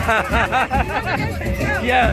Yeah.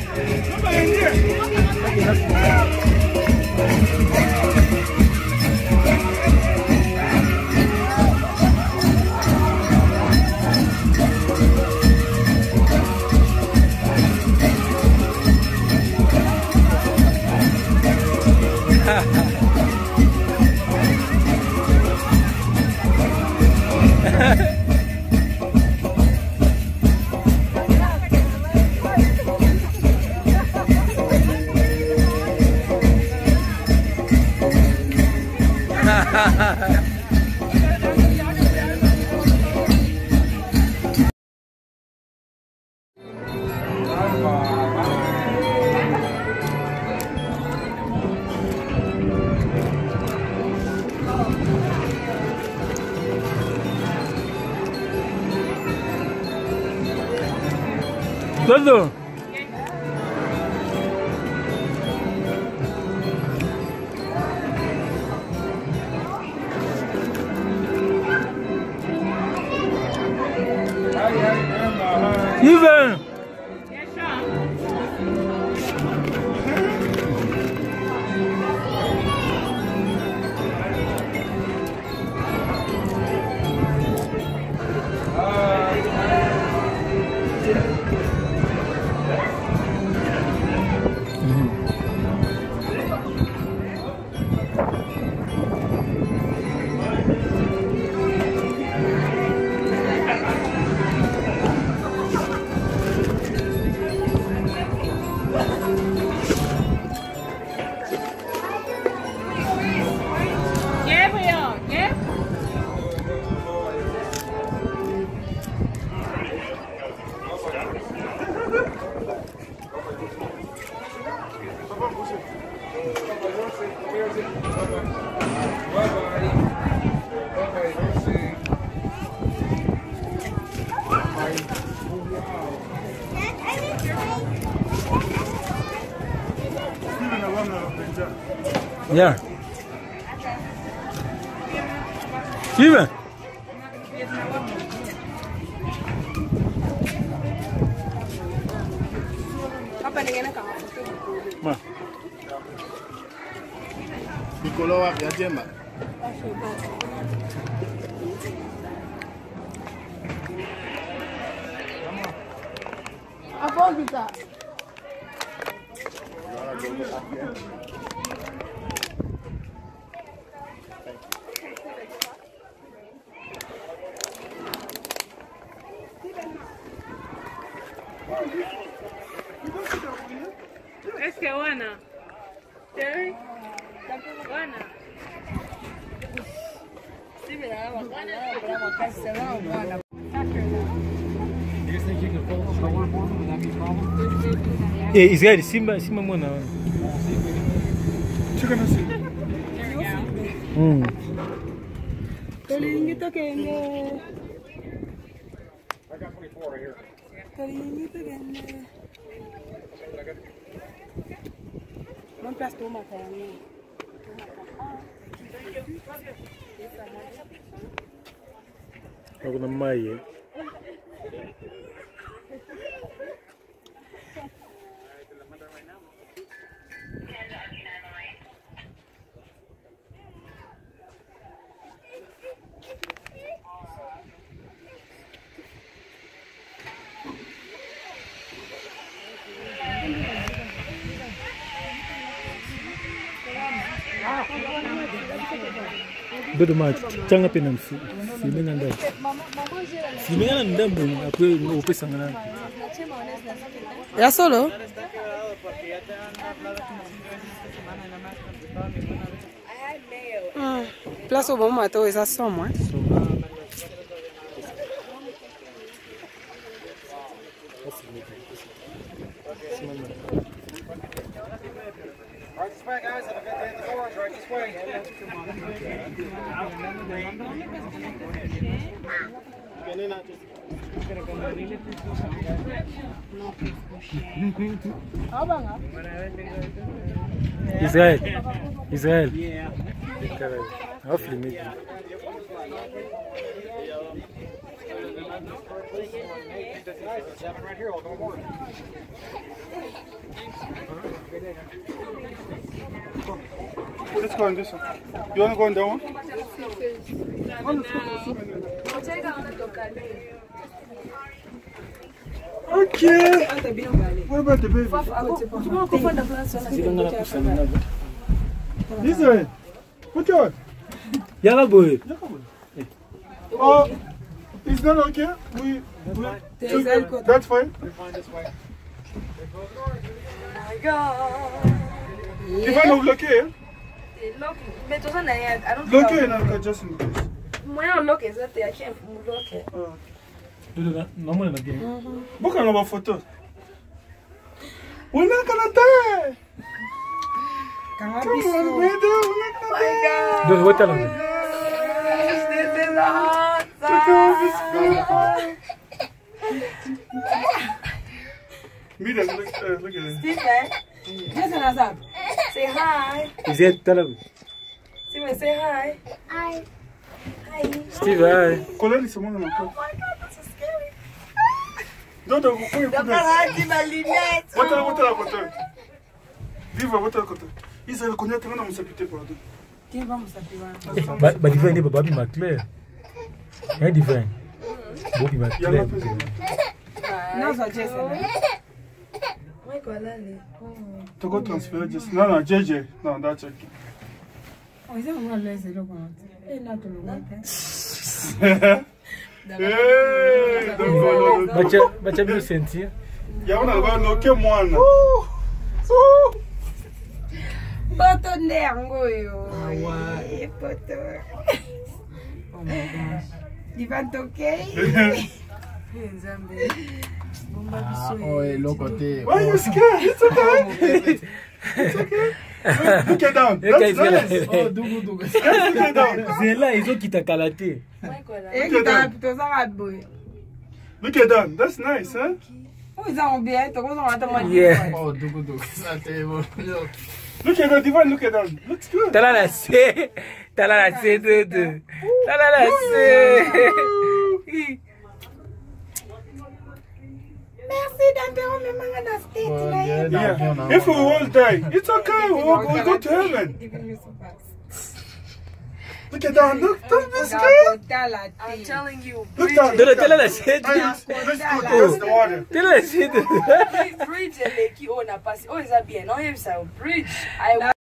¿Cuándo? Ivan! Yeah. Steven. Ma. Piccolo a gemma. Apócrita. Es que buena. ¿Sí? Buena. Sí, me da bacana, pero acá se va buena. Israel, Simba mwana. Chicken assim. Tolinguito kenge. I got 24 right here. Tolinguito kenge. Não prestou uma carne. Ako na mai. Bedo ma changa penam filme nganda. Filme nganda mbo akwe ngopesa ngana. Ya solo? Place au bon matin, ça sent moi. Right this way, guys. I've got the doors right this way. Israel. Yeah. I'll film it. Right here, I'll go more. Let's go on this one. You want to go on that one? Okay. What about the baby? This way. Put out. Yalla boy. Oh, is that okay? That's fine. You're fine this way. If I don't look here, Mais tout ça, I don't look here and just in case. Moi, on look is that I can't look it. Normal na game. Book another photo. We're not gonna die. Come on, baby. We're not gonna die. Do what tell me? This is hot. Mira, look at it. Stephen, listen us up. Say hi. Is it tell me? Stephen, say hi. Hi. Hi. Steve, hi. Color is someone on Oh my God, this is scary. Don't go put it. Ma lunette. What are you? Viva, what are you? Is there a connect on the sapite product? Quem vamos saber? But divine ba Bobby McClare. É divine. Bobby McClare. Não só Jason. Vai com ela ali. To go transfer just no JJ. No, that's okay. Oh, isso é uma lesa do ponto. É não tudo bem. Hey, don't go. But you will sentir. Ya una go no que mwana. Boto nengo yo. Boto. Oh my gosh. Divan toquei. Why are you scared? It's okay. It's okay. Look it down. That's nice. Oh, Dugu. Look it down. Zela izo kita kalate. Look it down. That's nice, huh? Yeah. Oh, Dugu. Look at that, Divan. Look at that. Looks good. Talala se. Talala se dudu. Talala se. Yeah. If we all die, it's okay. We'll go to heaven. Look at that. Look, don't be scared. I'm telling you. Look down. Talala se. That's the water. Talala se. Bridge, like you own a pass. Oh, is that bien? Oh, it's a bridge.